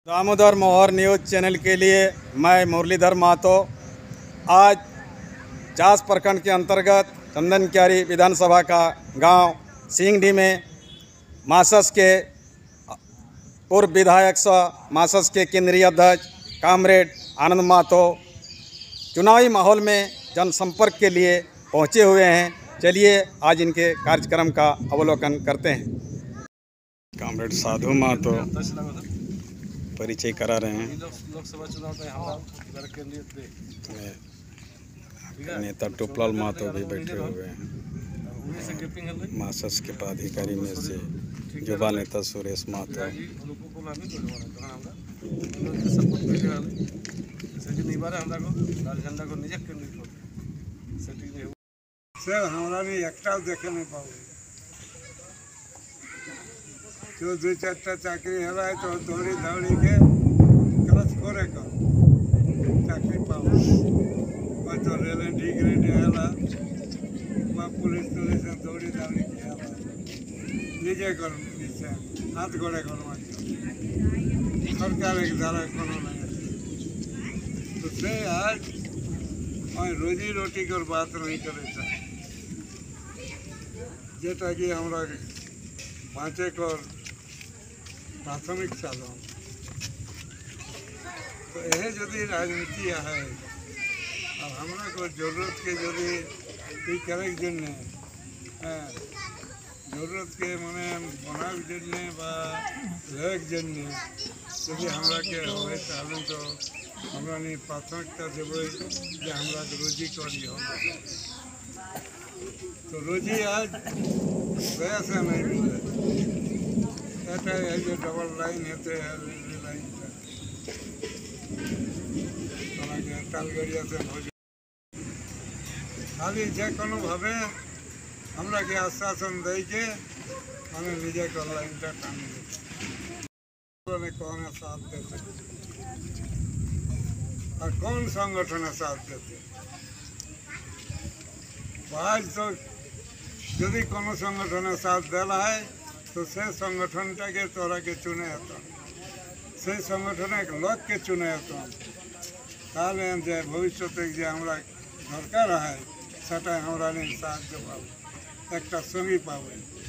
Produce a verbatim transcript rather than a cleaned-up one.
दामोदर मोहर news channel के लिए मैं मुरलीधर महतो आज चास प्रखंड के अंतर्गत चंदनक्यारी विधानसभा का गांव सिंगडी में मासस के पूर्व विधायक सह मासस के केंद्रीय अध्यक्ष कामरेड आनंद महतो चुनावी माहौल में जनसंपर्क के लिए पहुंचे हुए हैं। चलिए आज इनके कार्यक्रम का अवलोकन करते हैं। कामरेड साधु महतो परिचय करा रहे हैं। लोकसभा चुनाव में हमारा केंद्रीय नेता टोपलाल महतो भी बैठे हुए हैं। मासस के पदाधिकारी में से युवा नेता सुरेश महतो सर हमारा भी एकटाও देखे नहीं पाओ जो दो चारटा चाकरी है तो दौड़ी दौड़ी के क्लास करे का चाकरी पाओ तो रेल डिग्री है पुलिस पुलिस दौड़ी दौड़ी के निजे कर हाथ गोड़े कर सरकार एक द्वारा को तो से आज रोजी रोटी कर बात नहीं करे जेटा कि हमरा पाँचे कर प्राथमिक साधन तो यह जदि राजनीति है और हमरा को जरूरत के जदि करे जन्ने जरूरत के माने बनाव जन्ने लेक जन्ने यदि हमरा के होए ताले तो हमरा नहीं प्राथमिकता देवे जे हमरा के रोजी करी हो तो रोजी आज गया से नहीं मिले ऐसा है जो डबल लाइन है तो रेलवे लाइन के तालगड़िया से खाली जे कोनो भावे हमरा के आश्वासन दे के हमें निजे कर लाइन का काम ने कौन साथ देते और कौन संगठन साथ देते आज तो यदि कोनो संगठन साथ देला है तो से संगठन के तोरा के चुने हतो से संगठन एक लोक के चुने हतो ताले जे भविष्य तक जे हमरा दरकार है सेटा हमरा नहीं साथ दे पाबे एकटा संगी पाबे।